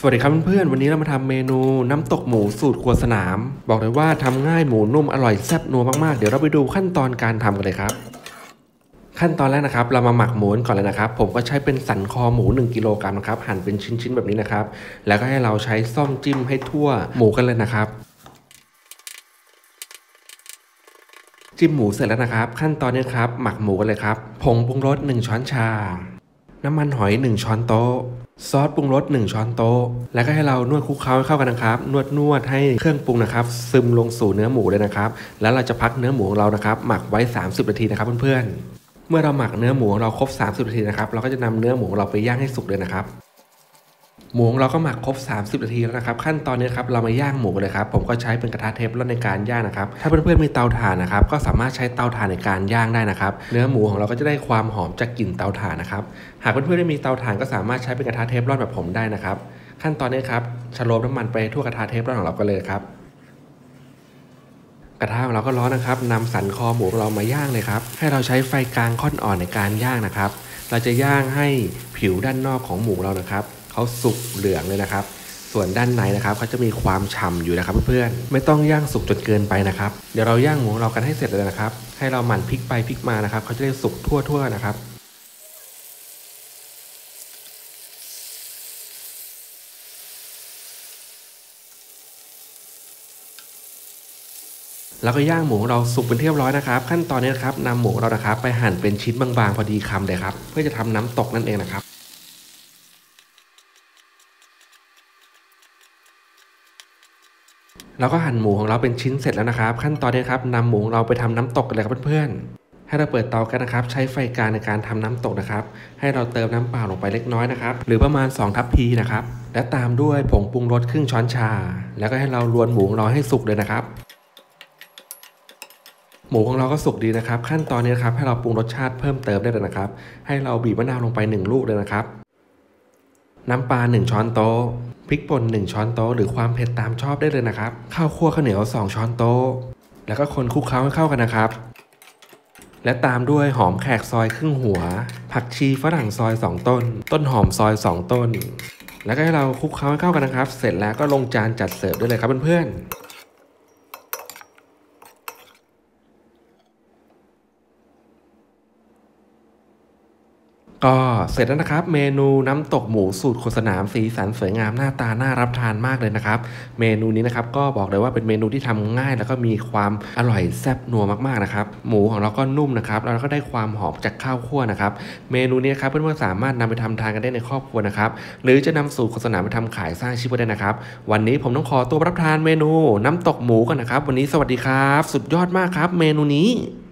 วัสดีครับเพื่อนๆวันนี้เรามาทำเมนูน้ำตกหมูสูตรครัวสนามบอกเลยว่าทำง่ายหมูนุ่มอร่อยแซ่บนัวมากๆเดี๋ยวเราไปดูขั้นตอนการทำกันเลยครับขั้นตอนแรกนะครับเรามาหมักหมูก่อนเลยนะครับผมก็ใช้เป็นสันคอหมู1 กิโลกรัมนะครับหั่นเป็นชิ้นๆแบบนี้นะครับแล้วก็ให้เราใช้ซ่อมจิ้มให้ทั่วหมูกันเลยนะครับจิ้มหมูเสร็จแล้วนะครับขั้นตอนนี้ครับหมักหมูกันเลยครับผงปรุงรส1 ช้อนชาน้ำมันหอย1 ช้อนโต๊ะซอสปรุงรส1 ช้อนโต๊ะแล้วก็ให้เรานวดคลุกเคล้าให้เข้ากันนะครับนวดให้เครื่องปรุงนะครับซึมลงสู่เนื้อหมูเลยนะครับแล้วเราจะพักเนื้อหมูของเรานะครับหมักไว้30 นาทีนะครับเพื่อนๆเมื่อเราหมักเนื้อหมูของเราครบ30 นาทีนะครับเราก็จะนำเนื้อหมูของเราไปย่างให้สุกเลยนะครับหมูของเราก็หมักครบ30 นาทีแล้วนะครับขั้นตอนนี้ครับเรามาย่างหมูเลยครับผมก็ใช้เป็นกระทะเทฟลอนในการย่างนะครับถ้าเพื่อนๆมีเตาถ่านนะครับก็สามารถใช้เตาถ่านในการย่างได้นะครับเนื้อหมูของเราก็จะได้ความหอมจากกลิ่นเตาถ่านนะครับหากเพื่อนๆไม่มีเตาถ่านก็สามารถใช้เป็นกระทะเทฟลอนแบบผมได้นะครับขั้นตอนนี้ครับชโลมน้ำมันไปทั่วกระทะเทฟลอนของเรากันเลยครับกระทะของเราก็ร้อนนะครับนำสันคอหมูของเรามาย่างเลยครับให้เราใช้ไฟกลางค่อนอ่อนในการย่างนะครับเราจะย่างให้ผิวด้านนอกของหมูเรานะครับเขาสุกเหลืองเลยนะครับส่วนด้านในนะครับเขาจะมีความฉ่ำอยู่นะครับเพื่อนๆไม่ต้องย่างสุกจนเกินไปนะครับเดี๋ยวเราย่างหมูเรากันให้เสร็จเลยนะครับให้เราหมั่นพลิกไปพลิกมานะครับเขาจะได้สุกทั่วๆนะครับแล้วก็ย่างหมูเราสุกเป็นที่เรียบร้อยนะครับขั้นตอนนี้นะครับนำหมูเรานะครับไปหั่นเป็นชิ้นบางๆพอดีคำเลยครับเพื่อจะทำน้ำตกนั่นเองนะครับเราก็หั่นหมูของเราเป็นชิ้นเสร็จแล้วนะครับขั้นตอนนี้ครับนำหมูของเราไปทำน้ำตกกันเลยครับเพื่อนๆให้เราเปิดเตากันนะครับใช้ไฟกลางในการทำน้ำตกนะครับให้เราเติมน้ำเปล่าลงไปเล็กน้อยนะครับหรือประมาณ2 ทัพพีนะครับและตามด้วยผงปรุงรสครึ่งช้อนชาแล้วก็ให้เราลวนหมูของเราให้สุกเลยนะครับหมูของเราก็สุกดีนะครับขั้นตอนนี้นะครับให้เราปรุงรสชาติเพิ่มเติมได้เลยนะครับให้เราบีบมะนาวลงไป1 ลูกเลยนะครับน้ำปลา1 ช้อนโต๊ะพริกป่น1 ช้อนโต๊ะหรือความเผ็ดตามชอบได้เลยนะครับข้าวคั่วข้าวเหนียว2 ช้อนโต๊ะแล้วก็คนคลุกเคล้าให้เข้ากันนะครับและตามด้วยหอมแขกซอยครึ่งหัวผักชีฝรั่งซอย2 ต้นต้นหอมซอย2 ต้นแล้วก็ให้เราคลุกเคล้าให้เข้ากันนะครับเสร็จแล้วก็ลงจานจัดเสิร์ฟได้เลยครับเพื่อนๆก็เสร็จแล้วนะครับเมนูน้ำตกหมูสูตรโฆษณาสีสันสวยงามหน้าตาน่ารับทานมากเลยนะครับเมนูนี้นะครับก็บอกเลยว่าเป็นเมนูที่ทำง่ายแล้วก็มีความอร่อยแซ่บนัวมากๆนะครับหมูของเราก็นุ่มนะครับแล้วก็ได้ความหอมจากข้าวคั่วนะครับเมนูนี้ครับเพื่อนๆสามารถนำไปทำทานกันได้ในครอบครัวนะครับหรือจะนำสูตรโฆษณาไปทำขายสร้างอาชีพก็ได้นะครับวันนี้ผมต้องขอตัวรับทานเมนูน้ำตกหมูกันนะครับวันนี้สวัสดีครับสุดยอดมากครับเมนูนี้